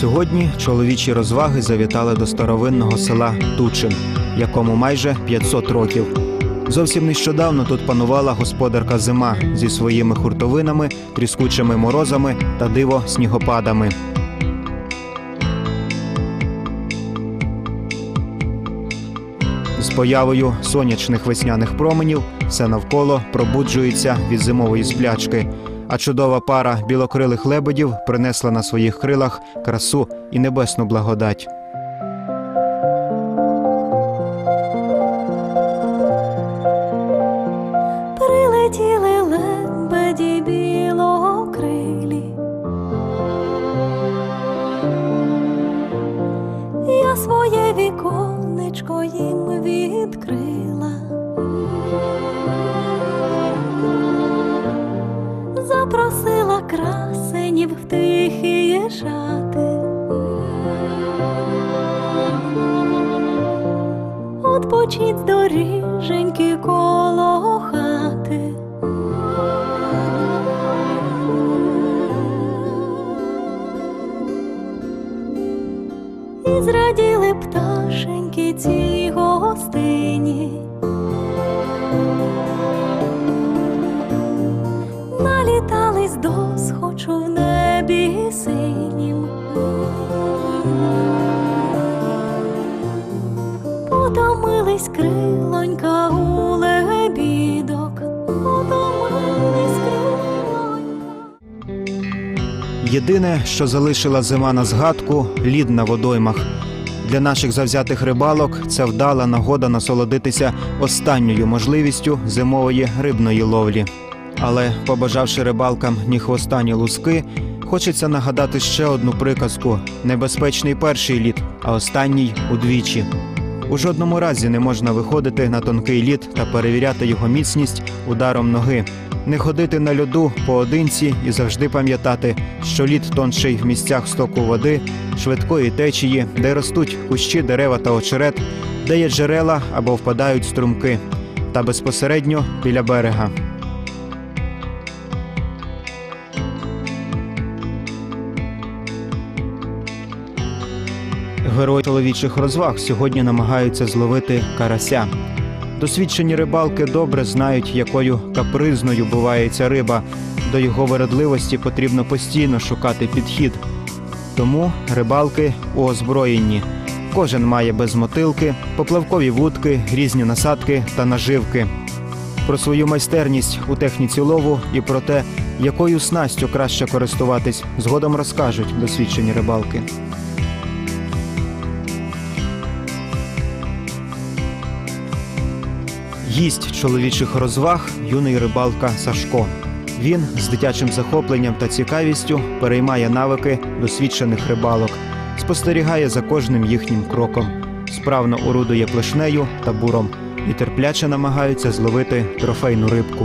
Сьогодні чоловічі розваги завітали до старовинного села Тучин, якому майже 500 років. Зовсім нещодавно тут панувала господарка зима зі своїми хуртовинами, тріскучими морозами та диво-снігопадами. З появою сонячних весняних променів все навколо пробуджується від зимової сплячки, а чудова пара білокрилих лебедів принесла на своїх крилах красу і небесну благодать. Прилетіли лебеді білокрилі, я своє віконечко їм відкрила, запросила красенів в тихі шати. Отпочіть з доріженьки коло хати. І зраділи пташеньки цій гостині. Налітались до схочу в небі синім. Потомились крилонька у лебідок. Потомились крилонька. Єдине, що залишила зима на згадку – лід на водоймах. Для наших завзятих рибалок це вдала нагода насолодитися останньою можливістю зимової рибної ловлі. Але, побажавши рибалкам ні хвоста, ні луски, хочеться нагадати ще одну приказку – небезпечний перший лід, а останній – удвічі. У жодному разі не можна виходити на тонкий лід та перевіряти його міцність ударом ноги. Не ходити на льоду поодинці і завжди пам'ятати, що лід тонший в місцях стоку води, швидкої течії, де ростуть кущі, дерева та очерет, де є джерела або впадають струмки, та безпосередньо біля берега. Герої чоловічих розваг сьогодні намагаються зловити карася. Досвідчені рибалки добре знають, якою капризною буває ця риба. До його вередливості потрібно постійно шукати підхід. Тому рибалки озброєні. Кожен має безмотилки, поплавкові вудки, різні насадки та наживки. Про свою майстерність у техніці лову і про те, якою снастю краще користуватись, згодом розкажуть досвідчені рибалки. Гість чоловічих розваг – юний рибалка Сашко. Він з дитячим захопленням та цікавістю переймає навики досвідчених рибалок, спостерігає за кожним їхнім кроком, справно орудує плешнею та буром і терпляче намагається зловити трофейну рибку.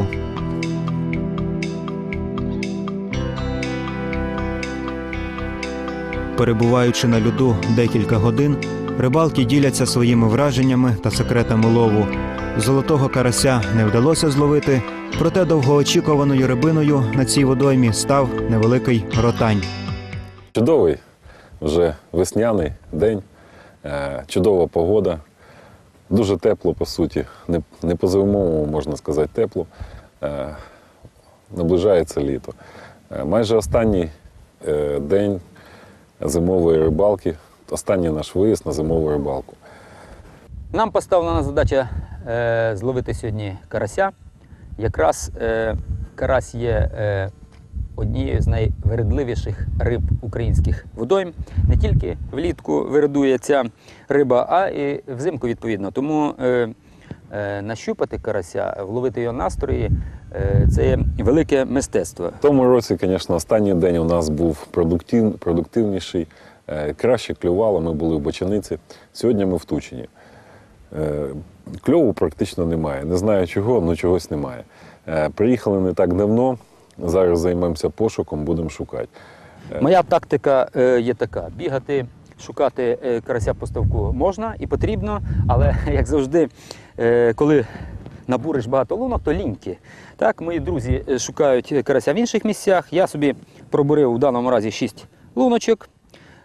Перебуваючи на льоду декілька годин, рибалки діляться своїми враженнями та секретами лову. Золотого карася не вдалося зловити, проте довгоочікуваною рибиною на цій водоймі став невеликий ротань. Чудовий вже весняний день, чудова погода, дуже тепло по суті, не по-зимовому можна сказати тепло, наближається літо. Майже останній день зимової рибалки, останній наш виїзд на зимову рибалку. Нам поставлена задача зловити сьогодні карася. Якраз карась є однією з найвередливіших риб українських водойм. Не тільки влітку вередує ця риба, а і взимку відповідно. Тому нащупати карася, вловити його настрої – це є велике мистецтво. В тому році, звісно, останній день у нас був продуктивніший, краще клювало, ми були в Бочаниці. Сьогодні ми в Тучині. Кльову практично немає. Не знаю чого, але чогось немає. Приїхали не так давно, зараз займемося пошуком, будемо шукати. Моя тактика є така – бігати, шукати карася по ставку можна і потрібно, але, як завжди, коли набуриш багато лунок, то ліньки. Так, мої друзі шукають карася в інших місцях. Я собі пробурив у даному разі 6 луночок.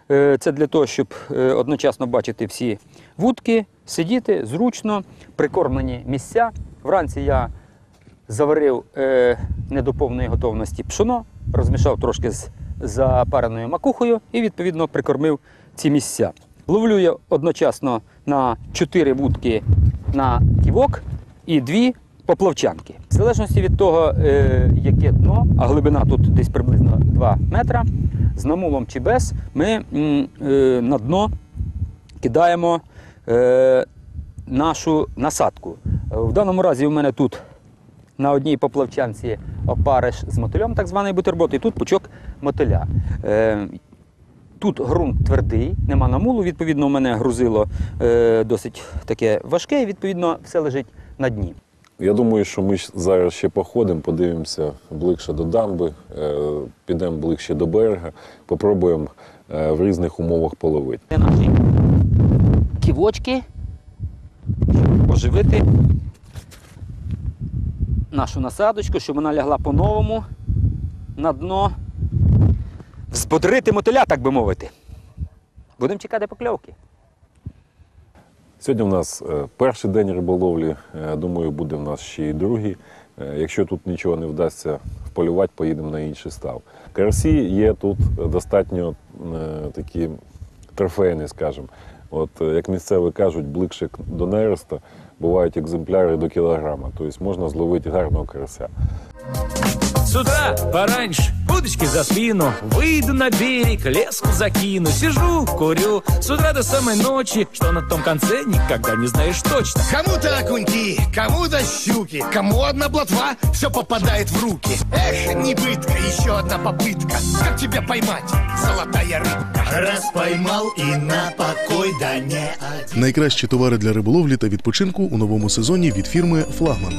Це для того, щоб одночасно бачити всі вудки, сидіти зручно, прикормлені місця. Вранці я заварив не до повної готовності пшоно, розмішав трошки з запареною макухою і, відповідно, прикормив ці місця. Ловлю я одночасно на 4 вудки на ківок і 2 поплавчанки. В залежності від того, яке дно, а глибина тут десь приблизно 2 метра, з намулом чи без, ми на дно кидаємо нашу насадку. В даному разі у мене тут на одній поплавчанці опариш з мотилем, так званий бутерброд, і тут пучок мотиля. Тут ґрунт твердий, нема намулу, відповідно, у мене грузило досить таке важке, і, відповідно, все лежить на дні. Я думаю, що ми зараз ще походимо, подивимося ближче до дамби, підемо ближче до берега, попробуємо в різних умовах половити. Це наші ківочки, щоб оживити нашу насадочку, щоб вона лягла по-новому на дно, взбодрити мотиля, так би мовити. Будемо чекати покльовки. Сьогодні у нас перший день риболовлі, думаю, буде в нас ще й другий. Якщо тут нічого не вдасться вполювати, поїдемо на інший став. Карасі є тут достатньо такі трофейні, скажімо. От, як місцеві кажуть, ближче до нереста бувають екземпляри до кілограма. Тобто можна зловити гарного карася. С утра пораньше, удочки за спину, выйду на берег, леску закину, сижу, курю, с утра до самой ночи, что на том конце никогда не знаешь точно. Кому-то окуньки, кому-то щуки, кому одна блатва, все попадает в руки. Эх, не пытка, еще одна попытка, как тебя поймать, золотая рыбка. Раз поймал и на покой, да не один. Найкращі товари для риболовлі та відпочинку у новому сезоні від фірми «Флагман».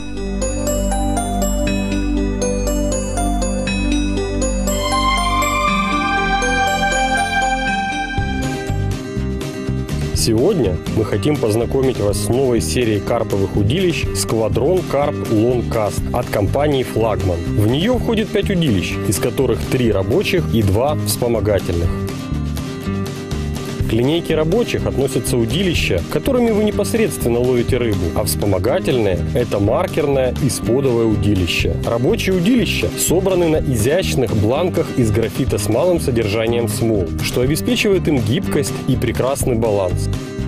Сегодня мы хотим познакомить вас с новой серией карповых удилищ «Сквадрон Карп Лонкаст» от компании «Флагман». В нее входит 5 удилищ, из которых 3 рабочих и 2 вспомогательных. К линейке рабочих относятся удилища, которыми вы непосредственно ловите рыбу, а вспомогательные – это маркерное и сподовое удилище. Рабочие удилища собраны на изящных бланках из графита с малым содержанием смол, что обеспечивает им гибкость и прекрасный баланс.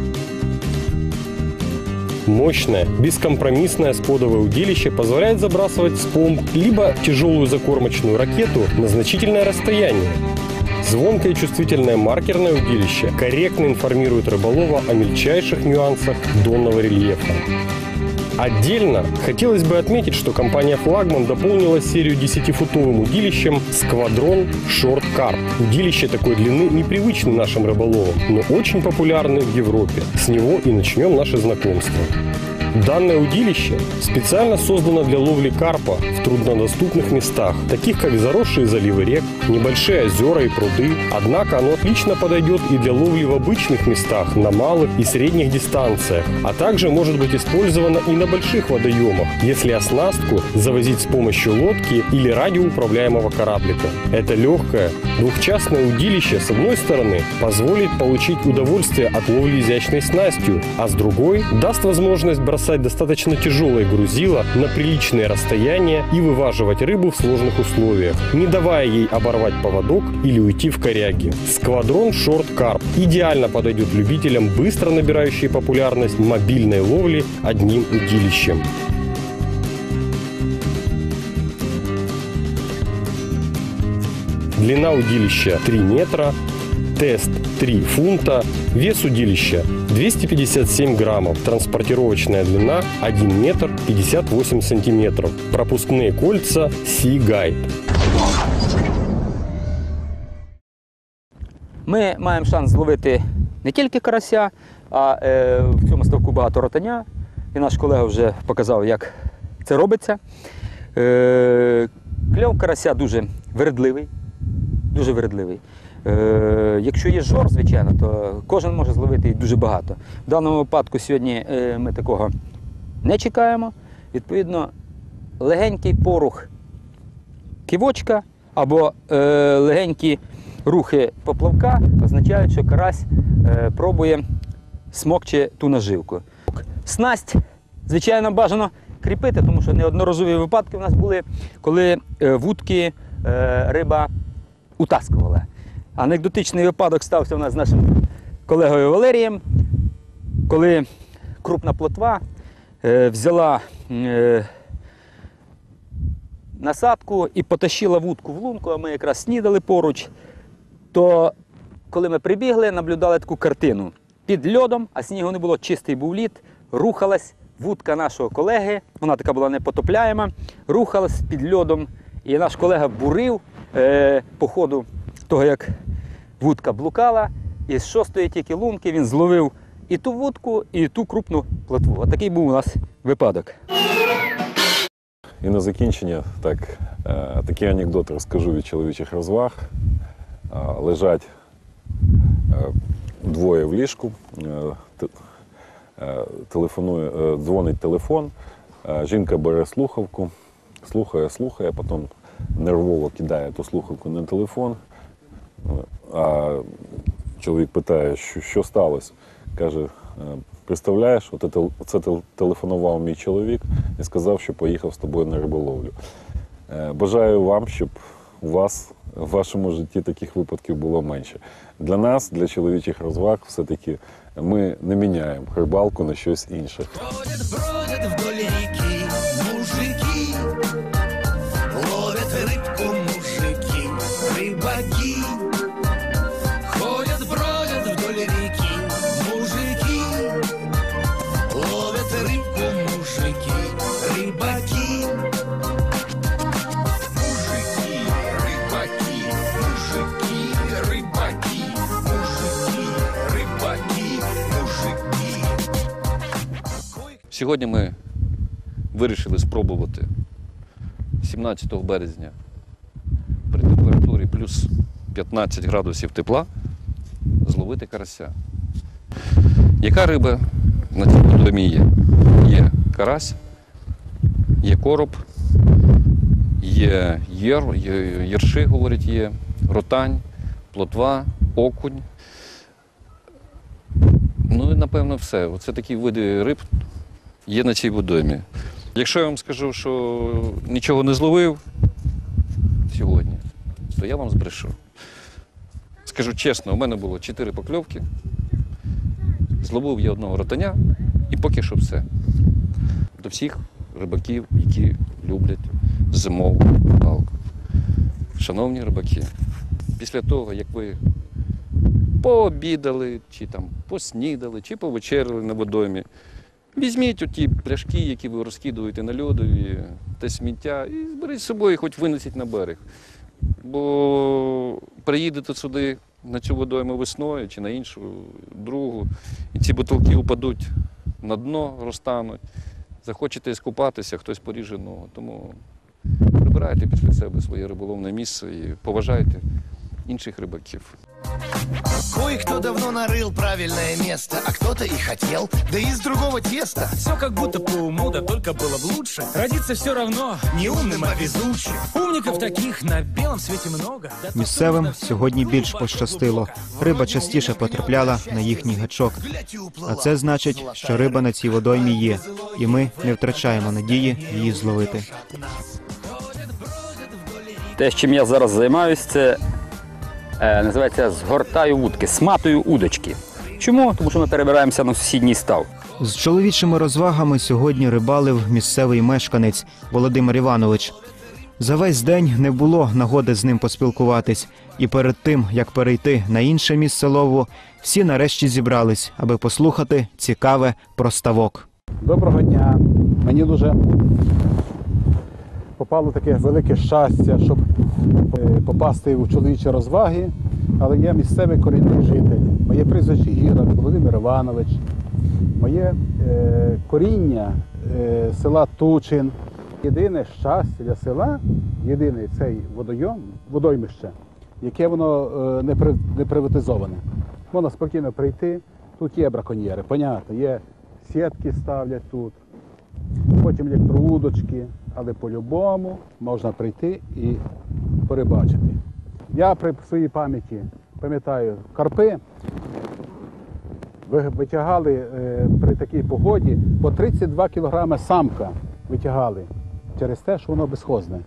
Мощное, бескомпромиссное сподовое удилище позволяет забрасывать спомб либо тяжелую закормочную ракету на значительное расстояние. Звонкое и чувствительное маркерное удилище корректно информирует рыболова о мельчайших нюансах донного рельефа. Отдельно хотелось бы отметить, что компания «Флагман» дополнила серию 10-футовым удилищем «Сквадрон Шорт Карп». Удилище такой длины непривычны нашим рыболовам, но очень популярны в Европе. С него и начнем наше знакомство. Данное удилище специально создано для ловли карпа в труднодоступных местах, таких как заросшие заливы рек, небольшие озера и пруды. Однако оно отлично подойдет и для ловли в обычных местах, на малых и средних дистанциях, а также может быть использовано и на больших водоемах, если оснастку завозить с помощью лодки или радиоуправляемого кораблика. Это легкое, двухчастное удилище с одной стороны позволит получить удовольствие от ловли изящной снастью, а с другой даст возможность бросать достаточно тяжелое грузило на приличные расстояния и вываживать рыбу в сложных условиях, не давая ей оборвать поводок или уйти в коряги. Сквадрон Шорт Карп идеально подойдет любителям быстро набирающей популярность мобильной ловли одним удилищем. Длина удилища 3 метра, тест 3 фунта, вес удилища 257 граммов, транспортировочная длина 1 метр 58 сантиметров, пропускные кольца Sea Guide. Ми маємо шанс зловити не тільки карася, а в цьому ставку багато ротаня. І наш колега вже показав, як це робиться. Кльов карася дуже вередливий. Дуже вередливий. Якщо є жор, звичайно, то кожен може зловити дуже багато. В даному випадку сьогодні ми такого не чекаємо. Відповідно, легенький порух кивочка або легенькі рухи поплавка означають, що карась пробує смокче ту наживку. Снасть, звичайно, бажано кріпити, тому що неодноразові випадки у нас були, коли вудки риба утаскувала. Анекдотичний випадок стався у нас з нашим колегою Валерієм, коли крупна плотва взяла насадку і потащила вудку в лунку, а ми якраз снідали поруч, то коли ми прибігли, наблюдали таку картину. Під льодом, а снігу не було, чистий був лід, рухалась вудка нашого колеги, вона така була непотопляєма, рухалась під льодом, і наш колега бурив по ходу того, як вудка блукала, і з шостої тільки лунки він зловив і ту вудку, і ту крупну плотву. Отакий був у нас випадок. І на закінчення такий анекдот розкажу від чоловічих розваг. Лежать двоє в ліжку, дзвонить телефон, жінка бере слухавку, слухає, потім нервово кидає ту слухавку на телефон. А чоловік питає, що сталося. Каже, представляєш, це телефонував мій чоловік і сказав, що поїхав з тобою на риболовлю. Бажаю вам, щоб у вас в вашому житті таких випадків було менше. Для нас, для чоловічих розваг, все-таки ми не міняємо рибалку на щось інше. Бродят вдоль реки мужики, ловят рыбку мужики, рыбаки. Ходят, бродят вдоль реки мужики, ловят рыбку мужики, рыбаки. Мужики, рыбаки, мужики, рыбаки, мужики, рыбаки, мужики. Сьогодні ми вирішили спробувати 17 березня при температурі плюс 15 градусів тепла зловити карася. Яка риба на цій водоймі є? Є карась, є короб, є єрши, говорять, є ротань, плотва, окунь. Ну і напевно все. Оце такі види риб є на цій водоймі. Якщо я вам скажу, що нічого не зловив сьогодні, то я вам збрешу. Скажу чесно, у мене було 4 покльовки, зловив я одного ротаня і поки що все. До всіх рибаків, які люблять зимову рибалку. Шановні рибаки, після того, як ви пообідали, чи там поснідали, чи повечеряли на водоймі, візьміть оті пляшки, які ви розкидуєте на льодові, те сміття, і зберіть з собою, хоч винесіть на берег. Бо приїдете сюди, на цю водойму весною, чи на іншу, другу, і ці бутилки упадуть на дно, розтануть. Захочете скупатися, хтось поріже ногу. Тому прибирайте після себе своє риболовне місце і поважайте інших рибаків. Кое-кто давно нарыл правильное место, а кто-то и хотел, да из другого теста. Все как будто по уму, да только было бы лучше. Родиться все равно не умным, а везучим. Умников таких на белом свете много. Місцевим сьогодні більш пощастило. Риба частіше потрапляла на їхній гачок. А це значить, що риба на цій водоймі є, і ми не втрачаємо надії її зловити. Те, чим я зараз займаюся, це називається згортаю вудки, сматую удочки. Чому? Тому що ми перебираємося на сусідній став. З чоловічими розвагами сьогодні рибалив місцевий мешканець Володимир Іванович. За весь день не було нагоди з ним поспілкуватись. І перед тим, як перейти на інше місце лову, всі нарешті зібрались, аби послухати цікаве про ставок. Доброго дня. Мені дуже попало таке велике щастя, щоб попасти у чоловічі розваги, але я місцевий корінний житель. Моє прізвище Гірак Володимир Іванович. Моє коріння села Тучин. Єдине щастя для села, єдиний цей водоймище, яке воно не приватизоване. Можна спокійно прийти, тут є браконьєри, понятно, є сітки ставлять тут, потім електроудочки, але по-любому можна прийти і порибачити. Я при своїй пам'яті пам'ятаю, карпи витягали при такій погоді по 32 кілограми самка витягали через те, що воно безхозне.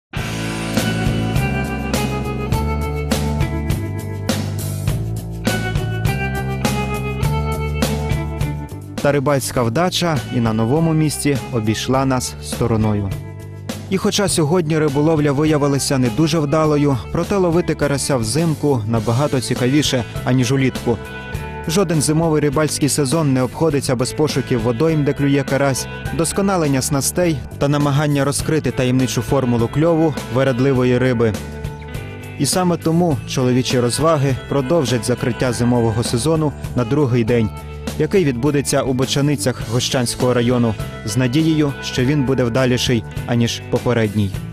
Та рибальська вдача і на новому місці обійшла нас стороною. І хоча сьогодні риболовля виявилася не дуже вдалою, проте ловити карася взимку набагато цікавіше, аніж улітку. Жоден зимовий рибальський сезон не обходиться без пошуків водойм, де клює карась, досконалення снастей та намагання розкрити таємничу формулу кльову вередливої риби. І саме тому чоловічі розваги продовжать закриття зимового сезону на другий день, який відбудеться у Бочаницях Гощанського району, з надією, що він буде вдаліший, аніж попередній.